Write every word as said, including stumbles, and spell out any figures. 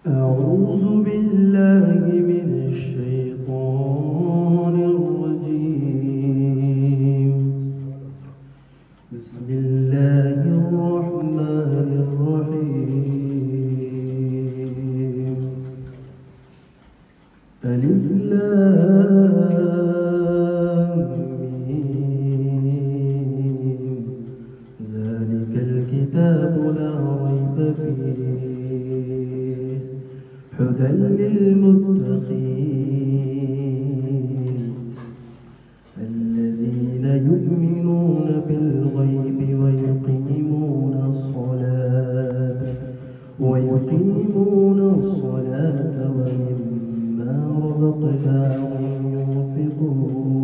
أعوذ بالله من الشيطان الرجيم. بسم الله الرحمن الرحيم. ألف لام ميم. ذلك الكتاب لا ريب فيه هدى للمتقين الذين يؤمنون بالغيب ويقيمون الصلاة ويقيمون الصلاة ومما رزقناهم ينفقون